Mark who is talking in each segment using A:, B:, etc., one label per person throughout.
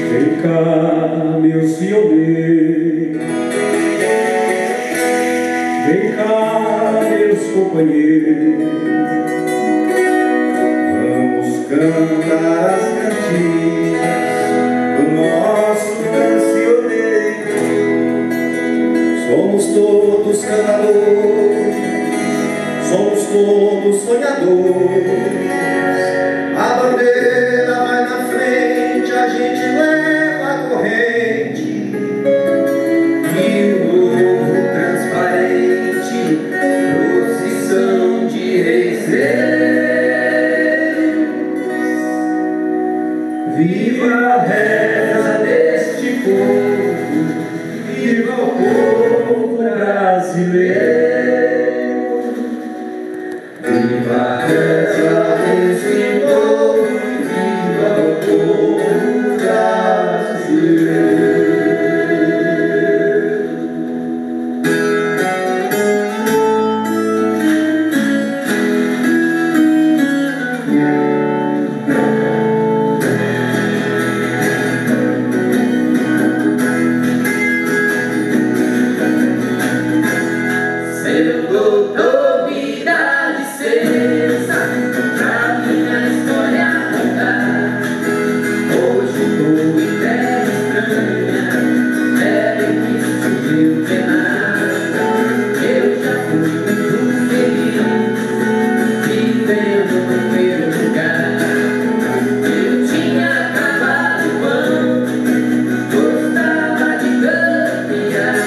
A: Vem cá, meus violeiros, vem cá, meus companheiros, vamos cantar as cantigas do nosso cancioneiro. Somos todos cantadores, somos todos sonhadores. A bandeira vai na frente, a gente leva a corrente, e o novo transparente, procissão de reis. Viva a reza deste povo, viva o povo brasileiro. Viva a reza deste povo, viva o povo brasileiro. Seu doutor, me dá licença pra minha história contar. Hoje estou em terra estranha, é que surgiu penar. Eu já fui muito feliz, vivendo no meu lugar. Eu tinha acabado o pão, gostava de campear.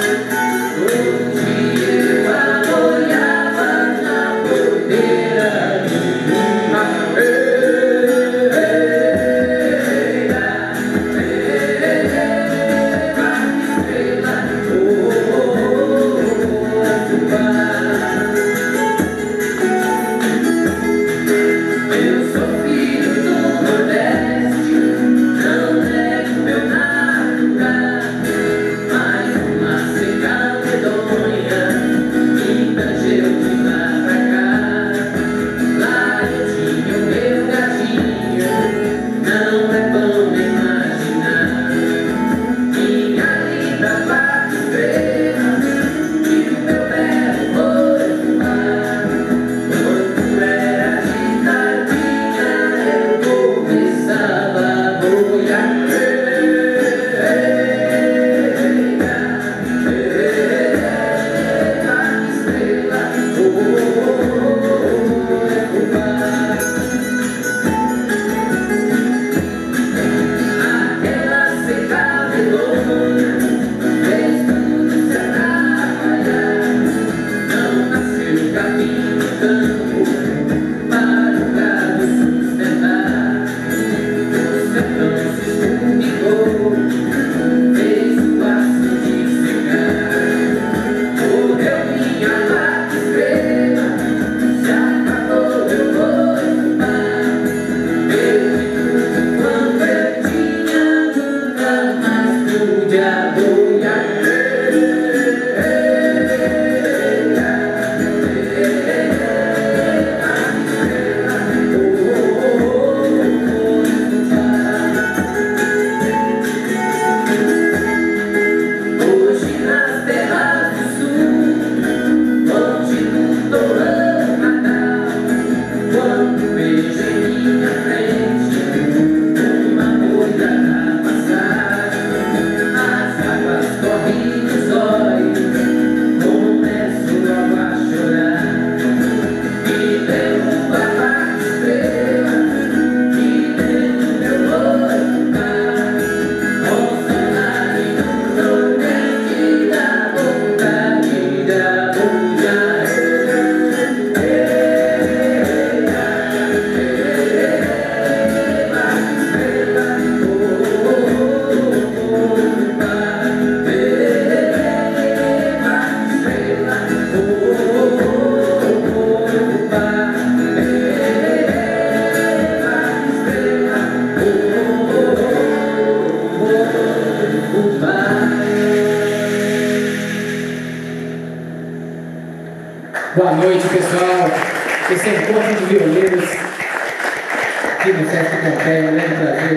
B: Boa noite, pessoal. Esse é o Encontro de Violeiros aqui no Sesc Pompeia, né, Brasil.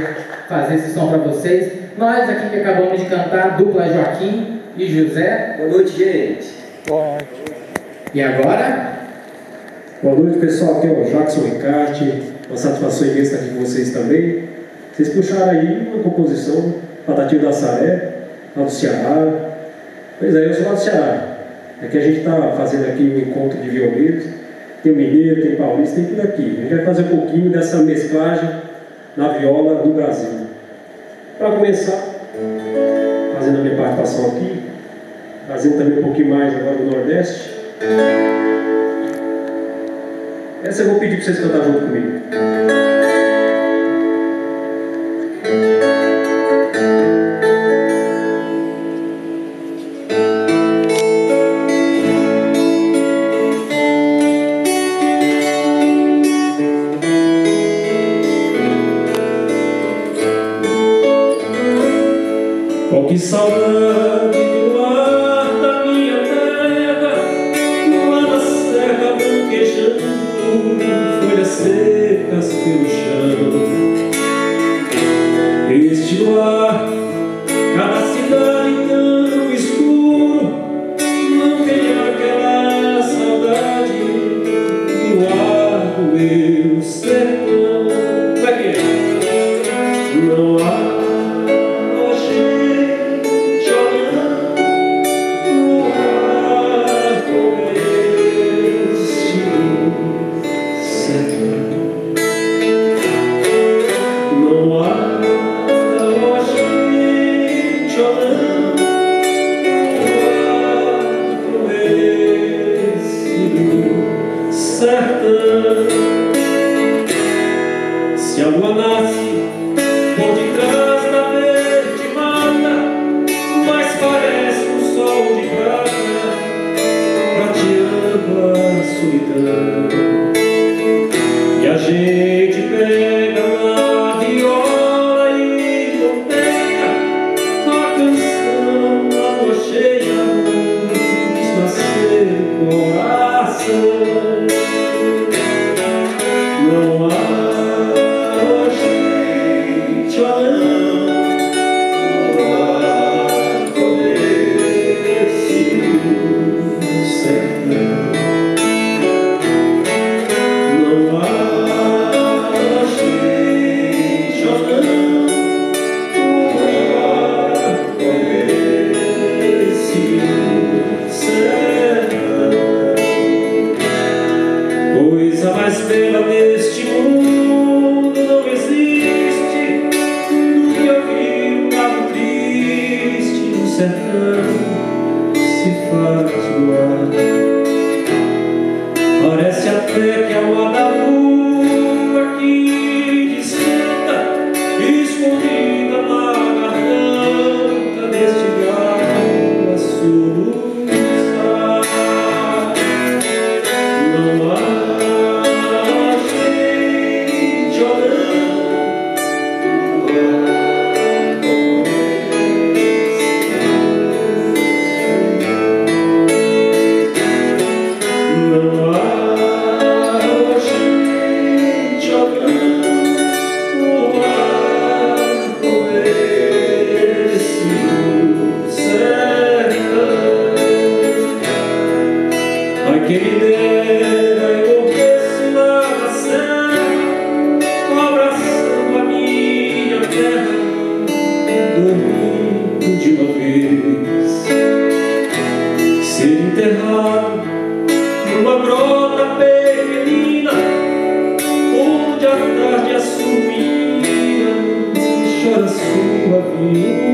B: fazer esse som para vocês. Nós aqui que acabamos de cantar, dupla Joaquim e José.
A: Boa noite, gente.
C: Boa noite.
B: E agora?
D: Boa noite, pessoal. Aqui é o Jackson Ricarte. Uma satisfação imensa estar aqui com vocês também. Vocês puxaram aí uma composição, Patativa da Saré, lá do Ceará. Pois é, eu sou lá do Ceará. Aqui a gente está fazendo aqui um encontro de violeiros. Tem mineiro, tem paulista, tem tudo aqui. A gente vai fazer um pouquinho dessa mesclagem na viola do Brasil. Para começar, fazendo a minha participação aqui, trazendo também um pouquinho mais agora do Nordeste. Essa eu vou pedir para vocês cantarem junto comigo. Oh, que saudade do ar da minha terra, lá na serra branquejando, folhas secas pelo chão. Este luar, cada cidade tão escuro, não tem aquela saudade do ar do meu sertão. Como é que é? Não há se a lua nasce por detrás da verde mata, mas parece um sol de prata prateando a solidão. E a gente pega na viola e nomeia a canção da lua cheia, diz nascer o coração. Não há gente além do ar conhecido sertão. Não há gente além do ar conhecido sertão. Coisa mais bela neste mundo não existe do que ouvir um galo triste no sertão se faz no ar. Parece até que a lua da lua que descenta, escondida na garganta deste galo a soluçar. Não há quem me dera eu desce lá na serra, abraçando a minha terra, dormindo de uma vez, ser enterrado numa grota pequenina, onde a tarde assobia, chora sua vida.